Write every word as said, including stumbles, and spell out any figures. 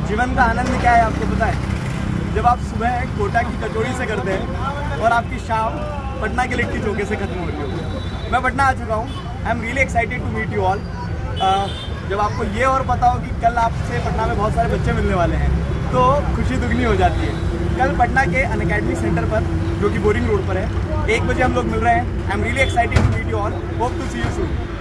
जीवन का आनंद क्या है आपको पता है? जब आप सुबह कोटा की कचौड़ी से करते हैं और आपकी शाम पटना के लिट्टी चोखे से खत्म होती है। मैं पटना आ चुका हूँ। I am really excited to meet you all. जब आपको ये और पता हो कि कल आपसे पटना में बहुत सारे बच्चे मिलने वाले हैं तो खुशी दुगनी हो जाती है। कल पटना के अनअकैडमी सेंटर पर, जो कि बोरिंग रोड पर है, एक बजे हम लोग मिल रहे हैं। I am really excited to meet you all. Hope to see you soon.